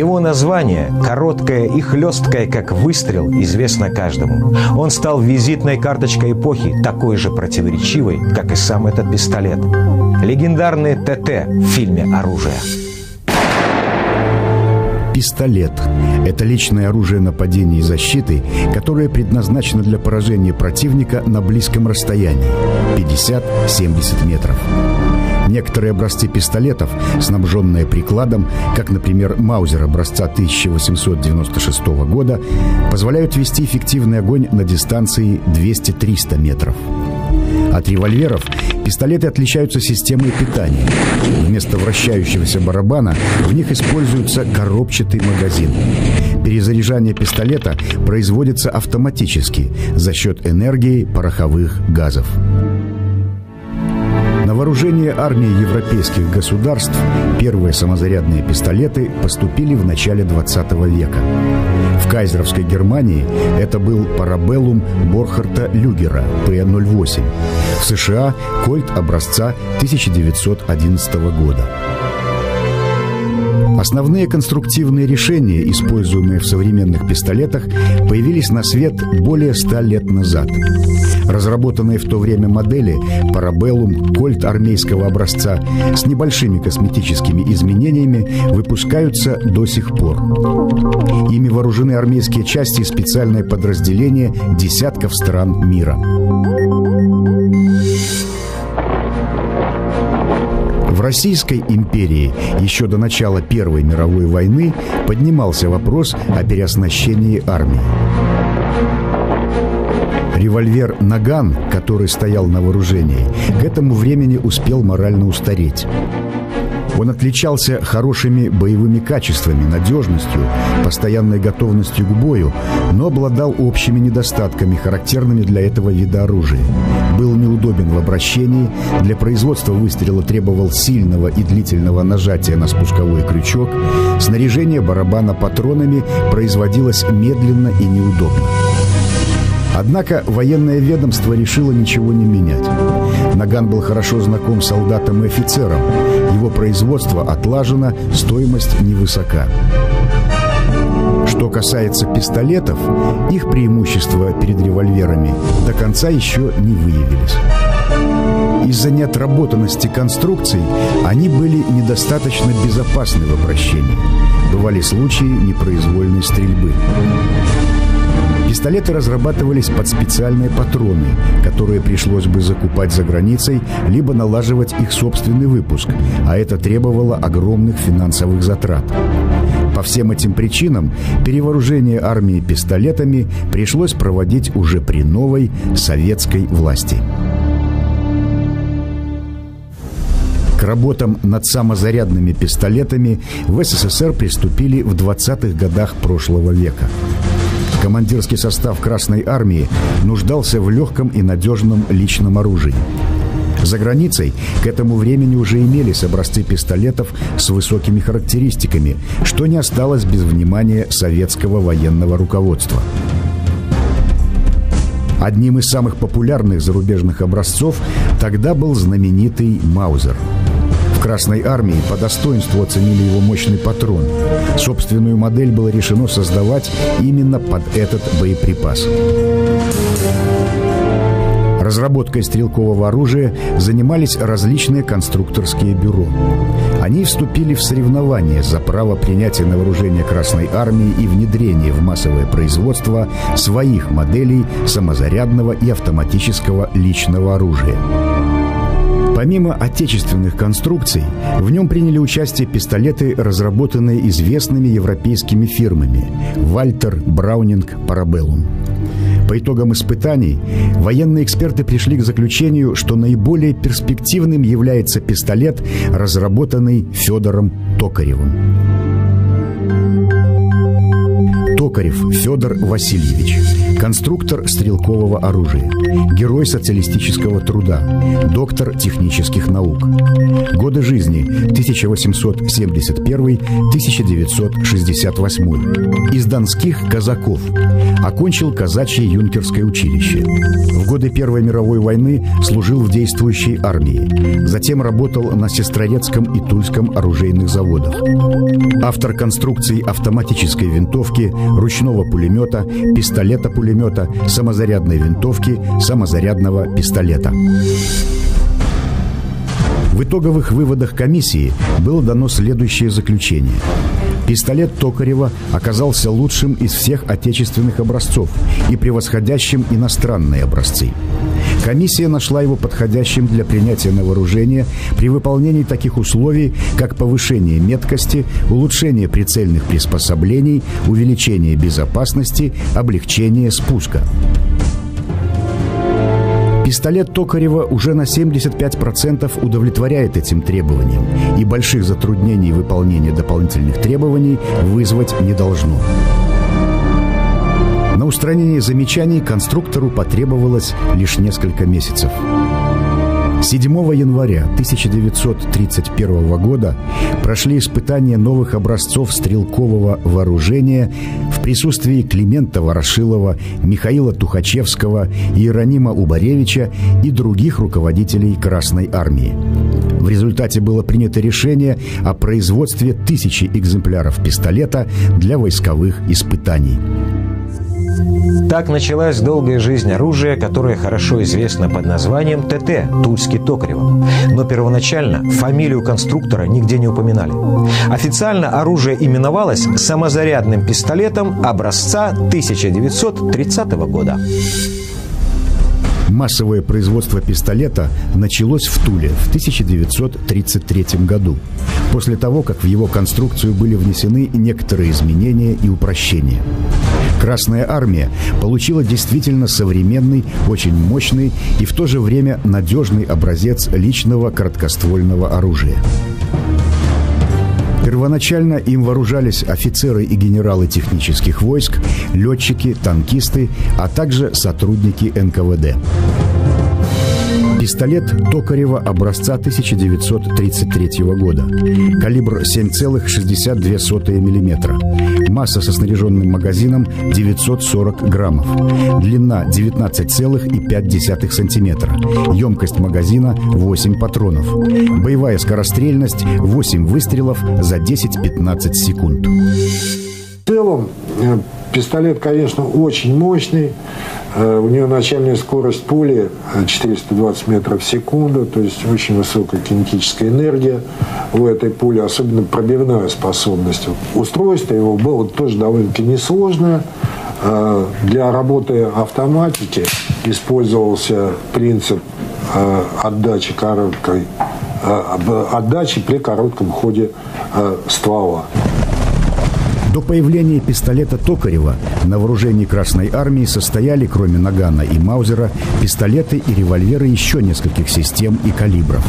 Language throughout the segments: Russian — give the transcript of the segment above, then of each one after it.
Его название, короткое и хлесткое, как выстрел, известно каждому. Он стал визитной карточкой эпохи, такой же противоречивой, как и сам этот пистолет. Легендарный ТТ в фильме «Оружие». Пистолет – это личное оружие нападения и защиты, которое предназначено для поражения противника на близком расстоянии – 50-70 метров. Некоторые образцы пистолетов, снабженные прикладом, как, например, Маузер образца 1896 года, позволяют вести эффективный огонь на дистанции 200-300 метров. От револьверов пистолеты отличаются системой питания. Вместо вращающегося барабана в них используется коробчатый магазин. Перезаряжание пистолета производится автоматически за счет энергии пороховых газов. На вооружение армии европейских государств первые самозарядные пистолеты поступили в начале 20 века. В кайзеровской Германии это был Парабеллум Борхарта Люгера П-08. В США – Кольт образца 1911 года. Основные конструктивные решения, используемые в современных пистолетах, появились на свет более 100 лет назад. Разработанные в то время модели Парабеллум, Кольт армейского образца с небольшими косметическими изменениями выпускаются до сих пор. Ими вооружены армейские части и специальные подразделения десятков стран мира. В Российской империи еще до начала Первой мировой войны поднимался вопрос о переоснащении армии. Револьвер «Наган», который стоял на вооружении, к этому времени успел морально устареть. Он отличался хорошими боевыми качествами, надежностью, постоянной готовностью к бою, но обладал общими недостатками, характерными для этого вида оружия. Был неудобен в обращении, для производства выстрела требовал сильного и длительного нажатия на спусковой крючок, снаряжение барабана патронами производилось медленно и неудобно. Однако военное ведомство решило ничего не менять. Наган был хорошо знаком солдатам и офицерам. Его производство отлажено, стоимость невысока. Что касается пистолетов, их преимущества перед револьверами до конца еще не выявились. Из-за неотработанности конструкций они были недостаточно безопасны в обращении. Бывали случаи непроизвольной стрельбы. Пистолеты разрабатывались под специальные патроны, которые пришлось бы закупать за границей, либо налаживать их собственный выпуск, а это требовало огромных финансовых затрат. По всем этим причинам перевооружение армии пистолетами пришлось проводить уже при новой советской власти. К работам над самозарядными пистолетами в СССР приступили в 20-х годах прошлого века. Командирский состав Красной армии нуждался в легком и надежном личном оружии. За границей к этому времени уже имелись образцы пистолетов с высокими характеристиками, что не осталось без внимания советского военного руководства. Одним из самых популярных зарубежных образцов тогда был знаменитый Маузер. В Красной армии по достоинству оценили его мощный патрон. Собственную модель было решено создавать именно под этот боеприпас. Разработкой стрелкового оружия занимались различные конструкторские бюро. Они вступили в соревнования за право принятия на вооружение Красной армии и внедрения в массовое производство своих моделей самозарядного и автоматического личного оружия. Помимо отечественных конструкций, в нем приняли участие пистолеты, разработанные известными европейскими фирмами «Вальтер», «Браунинг», «Парабеллум». По итогам испытаний военные эксперты пришли к заключению, что наиболее перспективным является пистолет, разработанный Федором Токаревым. Токарев Федор Васильевич, конструктор стрелкового оружия, герой социалистического труда, доктор технических наук. Годы жизни 1871-1968. Из донских казаков. Окончил казачье юнкерское училище. В годы Первой мировой войны служил в действующей армии. Затем работал на Сестрорецком и Тульском оружейных заводах. Автор конструкций автоматической винтовки, ручного пулемета, пистолета-пулемета, самозарядной винтовки, самозарядного пистолета. В итоговых выводах комиссии было дано следующее заключение. Пистолет Токарева оказался лучшим из всех отечественных образцов и превосходящим иностранные образцы. Комиссия нашла его подходящим для принятия на вооружение при выполнении таких условий, как повышение меткости, улучшение прицельных приспособлений, увеличение безопасности, облегчение спуска. Пистолет Токарева уже на 75% удовлетворяет этим требованиям, и больших затруднений выполнения дополнительных требований вызвать не должно. На устранение замечаний конструктору потребовалось лишь несколько месяцев. 7 января 1931 года прошли испытания новых образцов стрелкового вооружения в присутствии Климента Ворошилова, Михаила Тухачевского, Иеронима Убаревича и других руководителей Красной армии. В результате было принято решение о производстве 1000 экземпляров пистолета для войсковых испытаний. Так началась долгая жизнь оружия, которое хорошо известно под названием ТТ – Тульский-Токарева. Но первоначально фамилию конструктора нигде не упоминали. Официально оружие именовалось самозарядным пистолетом образца 1930 года. Массовое производство пистолета началось в Туле в 1933 году, после того, как в его конструкцию были внесены некоторые изменения и упрощения. Красная армия получила действительно современный, очень мощный и в то же время надежный образец личного короткоствольного оружия. Первоначально им вооружались офицеры и генералы технических войск, летчики, танкисты, а также сотрудники НКВД. Пистолет Токарева образца 1933 года. Калибр 7,62 мм. Масса со снаряженным магазином 940 граммов. Длина 19,5 см. Емкость магазина 8 патронов. Боевая скорострельность 8 выстрелов за 10-15 секунд. В целом, пистолет, конечно, очень мощный. У него начальная скорость пули 420 метров в секунду, то есть очень высокая кинетическая энергия у этой пули, особенно пробивная способность. Устройство его было тоже довольно-таки несложное. Для работы автоматики использовался принцип отдачи при коротком ходе ствола. До появления пистолета Токарева на вооружении Красной армии состояли, кроме нагана и маузера, пистолеты и револьверы еще нескольких систем и калибров.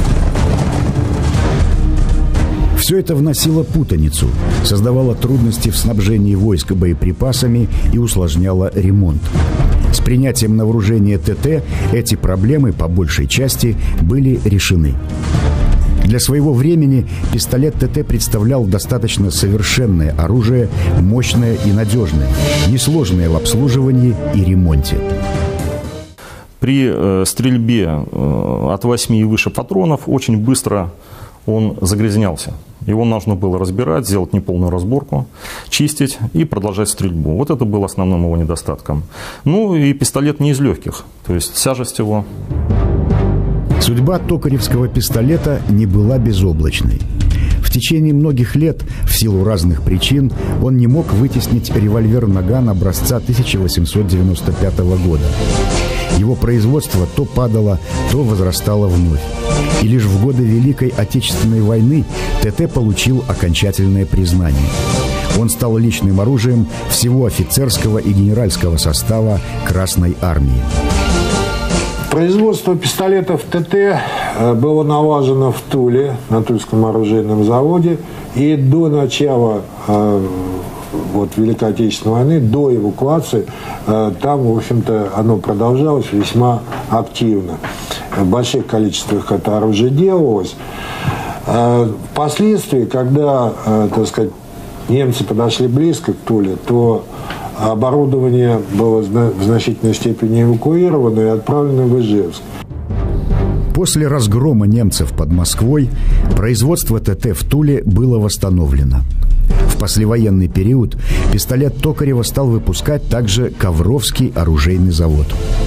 Все это вносило путаницу, создавало трудности в снабжении войск боеприпасами и усложняло ремонт. С принятием на вооружение ТТ эти проблемы, по большей части, были решены. Для своего времени пистолет ТТ представлял достаточно совершенное оружие, мощное и надежное, несложное в обслуживании и ремонте. При стрельбе от 8 и выше патронов очень быстро он загрязнялся. Его нужно было разбирать, сделать неполную разборку, чистить и продолжать стрельбу. Вот это было основным его недостатком. Ну и пистолет не из легких, то есть тяжесть его. Судьба токаревского пистолета не была безоблачной. В течение многих лет, в силу разных причин, он не мог вытеснить револьвер «Наган» образца 1895 года. Его производство то падало, то возрастало вновь. И лишь в годы Великой Отечественной войны ТТ получил окончательное признание. Он стал личным оружием всего офицерского и генеральского состава Красной армии. Производство пистолетов ТТ было налажено в Туле, на Тульском оружейном заводе. И до начала вот Великой Отечественной войны, до эвакуации, там, в общем-то, оно продолжалось весьма активно. В больших количествах это оружие делалось. Впоследствии, когда, так сказать, немцы подошли близко к Туле, то оборудование было в значительной степени эвакуировано и отправлено в Ижевск. После разгрома немцев под Москвой производство ТТ в Туле было восстановлено. В послевоенный период пистолет Токарева стал выпускать также Ковровский оружейный завод.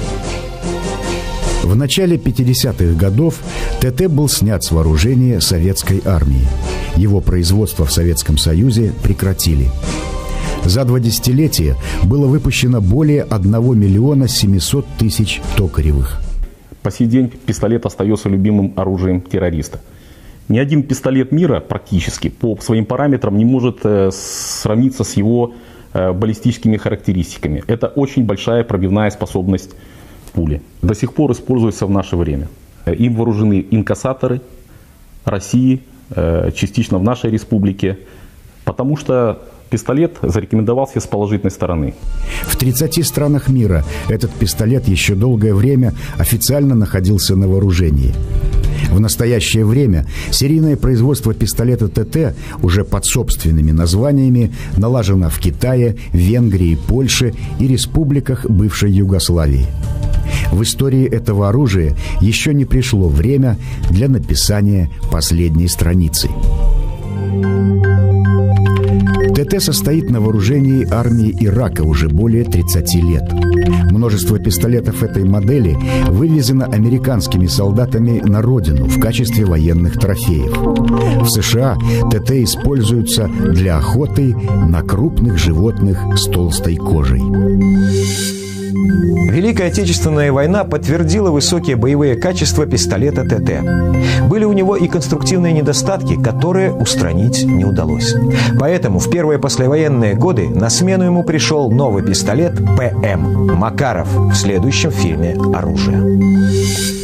В начале 50-х годов ТТ был снят с вооружения советской армии. Его производство в Советском Союзе прекратили. За 2 десятилетия было выпущено более 1 миллиона 700 тысяч Токаревых. По сей день пистолет остается любимым оружием террориста. Ни один пистолет мира практически по своим параметрам не может сравниться с его баллистическими характеристиками. Это очень большая пробивная способность пули. До сих пор используется в наше время. Им вооружены инкассаторы России, частично в нашей республике, потому что пистолет зарекомендовался с положительной стороны. В 30 странах мира этот пистолет еще долгое время официально находился на вооружении. В настоящее время серийное производство пистолета ТТ уже под собственными названиями налажено в Китае, Венгрии, Польше и республиках бывшей Югославии. В истории этого оружия еще не пришло время для написания последней страницы. ТТ состоит на вооружении армии Ирака уже более 30 лет. Множество пистолетов этой модели вывезено американскими солдатами на родину в качестве военных трофеев. В США ТТ используются для охоты на крупных животных с толстой кожей. Великая Отечественная война подтвердила высокие боевые качества пистолета ТТ. Были у него и конструктивные недостатки, которые устранить не удалось. Поэтому в первые послевоенные годы на смену ему пришел новый пистолет ПМ «Макаров» в следующем фильме «Оружие».